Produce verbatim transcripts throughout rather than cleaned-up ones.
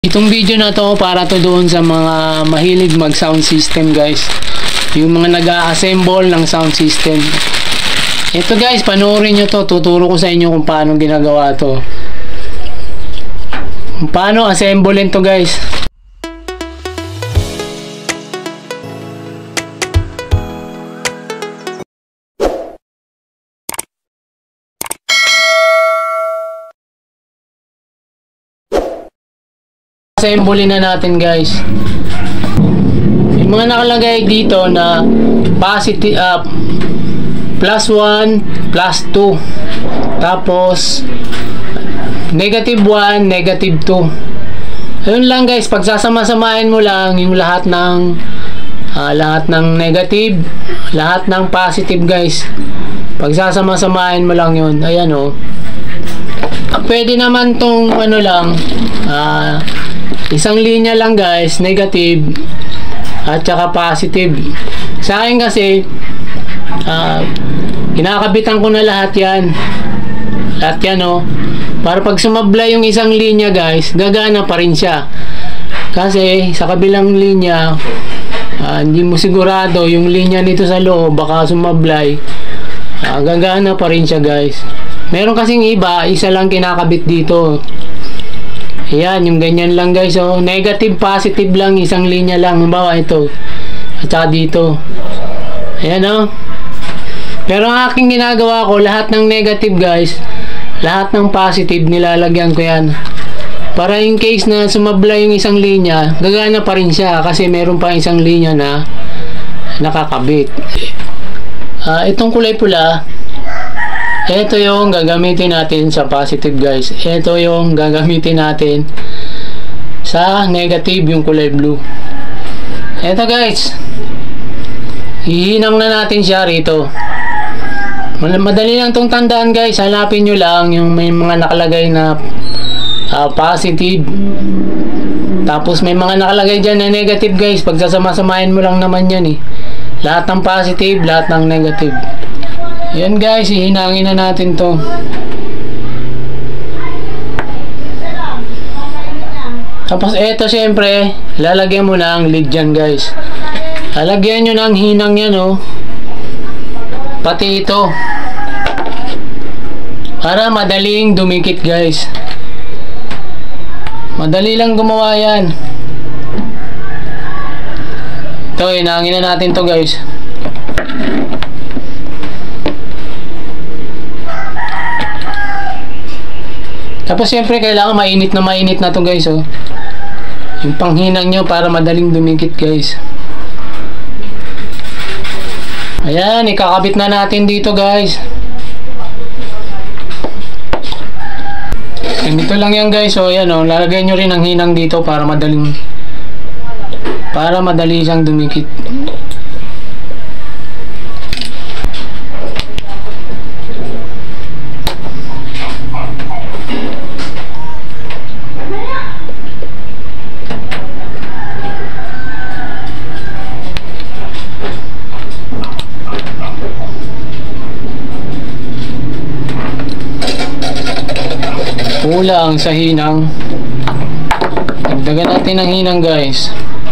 Itong video na to para to doon sa mga mahilig mag sound system guys, yung mga nag-a-assemble ng sound system. Ito guys, panoorin nyo to, tuturo ko sa inyo kung paano ginagawa to, kung paano assemblein to guys. Assemblein na natin guys. Yung mga nakalagay dito na positive, uh, plus one, plus two, tapos negative one, negative two. Ayun lang guys, pagsasama-samahin mo lang yung lahat ng uh, lahat ng negative, lahat ng positive guys. Pagsasama-samahin mo lang yun. Ayan o. Oh. Pwede naman tong ano lang, ah uh, isang linya lang guys, negative at saka positive. Sa akin kasi uh, kinakabitan ko na lahat yan, lahat yan oh, para pag sumablay yung isang linya guys, gagana pa rin siya. Kasi sa kabilang linya uh, hindi mo sigurado yung linya nito sa loob, baka sumablay, uh, gagana pa rin siya guys. Meron kasing iba, isa lang kinakabit dito. Ayan, yung ganyan lang guys. So, negative, positive lang, isang linya lang. Halimbawa ito. At saka dito. Ayan o. Oh. Pero ang aking ginagawa ko, lahat ng negative guys, lahat ng positive, nilalagyan ko yan. Para in case na sumabla yung isang linya, gagana pa rin siya. Kasi meron pa isang linya na nakakabit. Uh, itong kulay pula, ito yung gagamitin natin sa positive guys. Ito yung gagamitin natin sa negative, yung kulay blue. Ito guys, hihinang na natin siya rito. Madali lang itong tandaan guys. Hanapin nyo lang yung may mga nakalagay na uh, positive, tapos may mga nakalagay dyan na negative guys. Pagsasama-samahin mo lang naman yan eh. Lahat ng positive, lahat ng negative. Yan guys, hihinangin na natin to. Tapos eto syempre, lalagyan mo na ang lid dyan guys. Lalagyan nyo ng hinang yan oh. Pati ito, para madaling dumikit guys. Madali lang gumawa yan. Ito, hinangin na natin to guys. Tapos siyempre kailangan mainit na mainit na to guys oh. Yung panghinang nyo para madaling dumikit guys. Ayan, ikakabit na natin dito guys. Ganito lang yan guys oh. Ayan oh, lalagay nyo rin ang hinang dito para madaling para madali siyang dumikit. Kulang sa hinang, dagdagan natin ng hinang guys.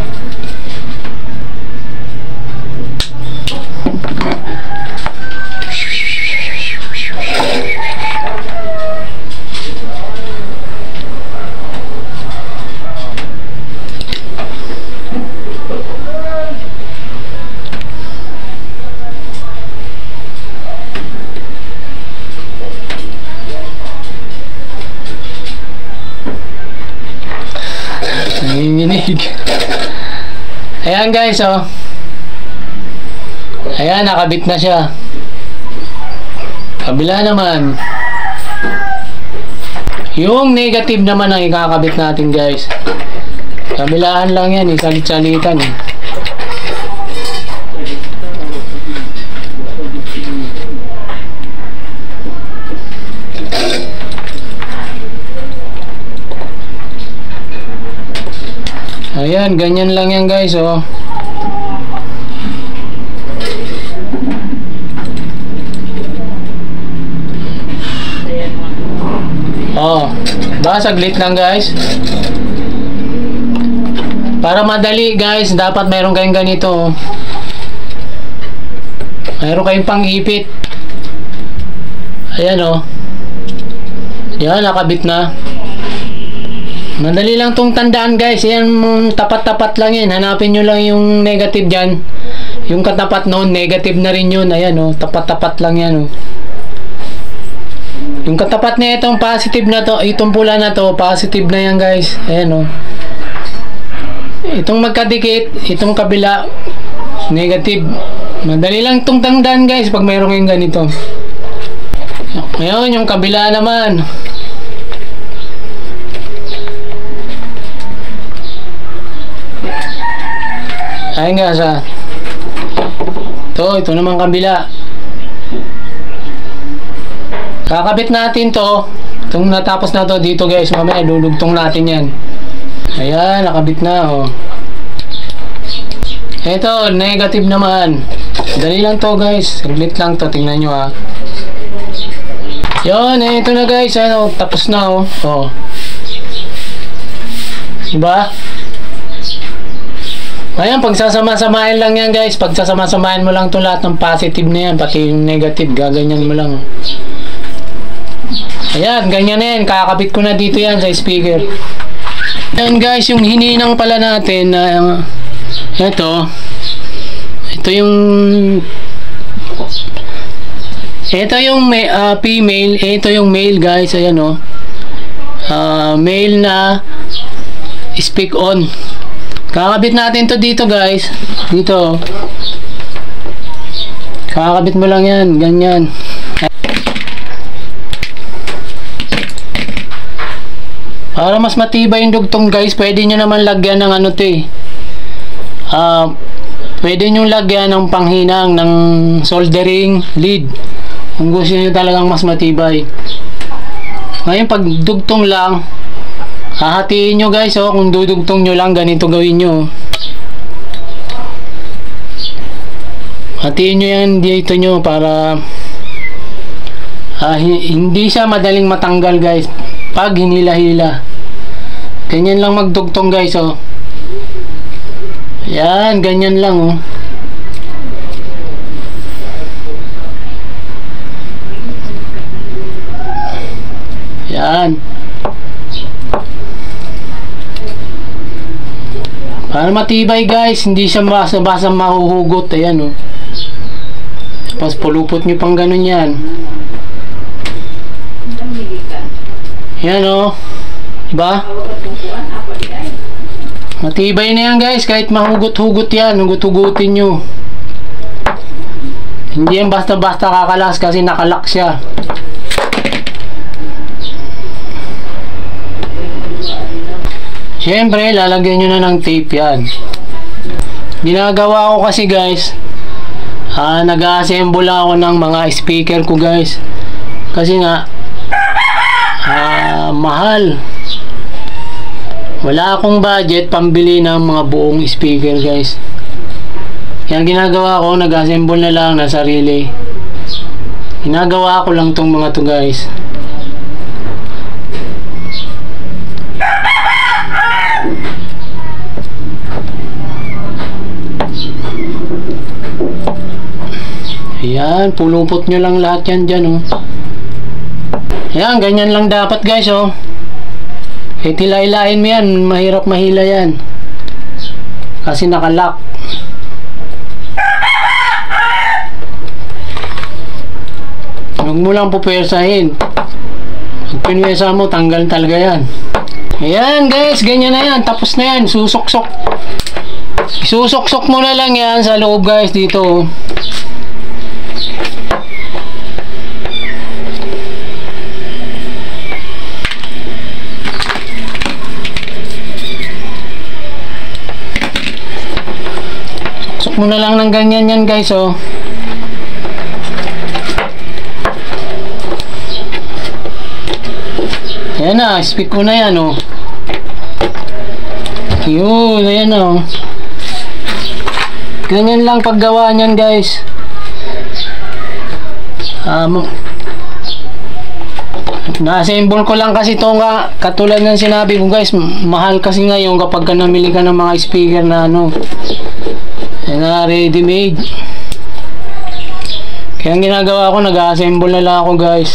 Nanginginig. Ayan guys oh. Ayan, nakabit na siya. Kabila naman, yung negative naman ang ikakabit natin guys. Kabilaan lang yan, isalit-salitan eh. Ayan, ganyan lang yan guys oh. Oh, baka saglit lang guys. Para madali guys, dapat mayroon kayong ganito. Mayroon kayong pang-ipit. Ayan o. Yan, nakabit na. Madali lang tong tandaan guys. Yan, tapat-tapat lang yan. Hanapin nyo lang yung negative dyan. Yung katapat noon, negative na rin yun. Ayan o, tapat-tapat lang yan o. Yung katapat na itong positive na to, itong pula na to, positive na yan guys. Ayan o. Itong magkadikit, itong kabila, negative. Madali lang itong tandaan guys pag mayroon kayong ganito. Ngayon, yung kabila naman. Ayun guys ah. Ito, ito naman kabila. Kakabit natin to. Itong natapos na to dito guys. Mamaya dudugtong natin yan. Ayan, nakabit na oh. Ito, negative naman. Dali lang to guys. Saglit lang to. Tingnan nyo ah. Yun, eh, ito na guys. Ano, tapos na oh. Oh. Diba? Ayan, pagsasama-samahin lang yan guys. Pagsasama-samahin mo lang to lahat ng positive na yan. Pati yung negative, gaganyan mo lang. Ayan, ganyan na yan. Kakabit ko na dito yan sa speaker. Ayan guys, yung hininang pala natin na uh, ito. Ito yung ito yung uh, female. Ito yung male guys. Ayan o. Oh. Uh, male na speak on. Kakabit natin to dito guys. Dito. Kakabit mo lang yan. Ganyan. Para mas matibay yung dugtong guys, pwede nyo naman lagyan ng ano to eh. Uh, pwede nyo lagyan ng panghinang ng soldering lead. Kung gusto nyo talagang mas matibay. Ngayon pag dugtong lang, hahatiin nyo guys oh, kung dudugtong nyo lang ganito gawin nyo. Hatiin nyo yan dito nyo para uh, hindi siya madaling matanggal guys pag hinila-hila. Ganyan lang magdugtong guys oh. Yan, ganyan lang oh. Yan. Para matibay guys, hindi siya basa-basa mahuhugot. Ayan oh. Tapos pulupot nyo pang ganun yan. Yan oh. Diba? Matibay na yan guys, kahit mahugot-hugot yan, hugot-hugutin nyo. Hindi yan basta-basta kakalas kasi nakalak siya. Siyempre, lalagyan nyo na ng tape yan. Ginagawa ko kasi guys, ah, nag-assemble ako ng mga speaker ko guys. Kasi nga, ah, mahal. Wala akong budget pambili ng mga buong speaker guys. Yan ginagawa ko, nag-assemble na lang na sarili. Ginagawa ko lang tong mga to guys. Ayan, pulupot nyo lang lahat yan dyan oh. Ayan, ganyan lang dapat guys oh. Eh, tila-ilain mo yan, mahirap mahila yan. Kasi nakalock. Huwag mo lang pupwersahin. Pag pinwersa mo, tanggal talaga yan. Ayan guys, ganyan na yan. Tapos na yan, susok-sok. Susok-sok mo na lang yan sa loob guys dito. Sok mo na lang ng ganyan yan guys oh. Ayan na, speak ko na yan oh. Yun, ayan oh. Ganyan lang paggawa niyan guys. Um, Na-assemble ko lang kasi ito nga, katulad ng sinabi ko guys, mahal kasi ngayon kapag ka namili ka ng mga speaker na ano, na ready made. Kaya ang ginagawa ko, nag-assemble na lang ako guys.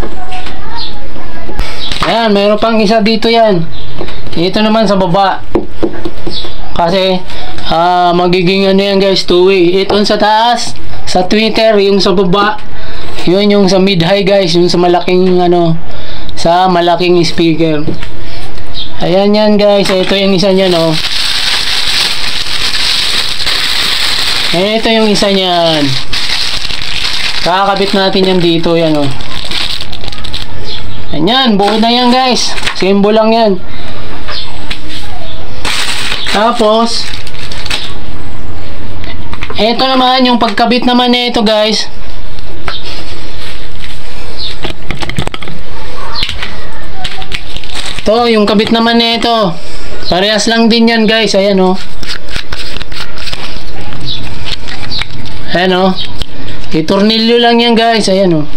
Ayan, mayroon pang isa dito yan. Ito naman sa baba. Kasi uh, magiging ano yan guys, two way. Ito sa taas, sa tweeter, yung sa baba, yun yung sa mid-high guys, yung sa malaking ano, sa malaking speaker. Ayan yan guys, ito yung isa niyan oh. Ito yung isa niyan. Kakakabit natin yan dito yan oh. Ayan, buo na yan guys. Symbol lang yan. Tapos ito naman yung pagkabit naman nito guys. Ito yung kabit naman nito. Parehas lang din yan guys. Ayan oh. Ayan oh. Itornilyo lang yan guys. Ayan oh.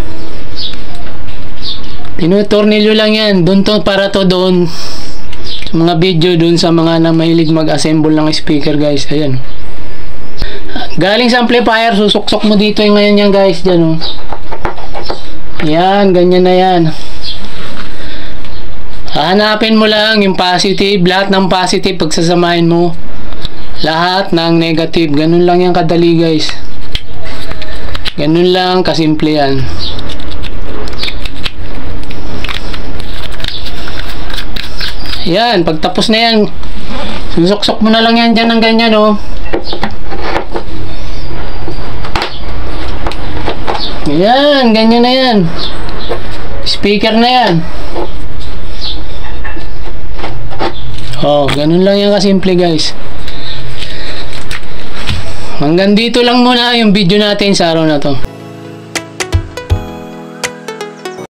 Tinutornilyo lang yan. Doon to, para to doon. Mga video doon sa mga na mahilig mag-assemble ng speaker guys. Ayan. Galing sa amplifier, susuksok mo dito yung ngayon yan guys. Diyan oh. Yan, ganyan na yan. Hahanapin mo lang yung positive, lahat ng positive pagsasamahin mo. Lahat ng negative. Ganun lang yan kadali guys. Ganun lang kasimple yan. Yan, pagtapos na yan, susuksok mo na lang yan dyan ng ganyan oh. Yan, ganyan na yan. Speaker na yan. Oh, ganun lang yan kasimple guys. Hanggang dito lang muna yung video natin sa araw na to.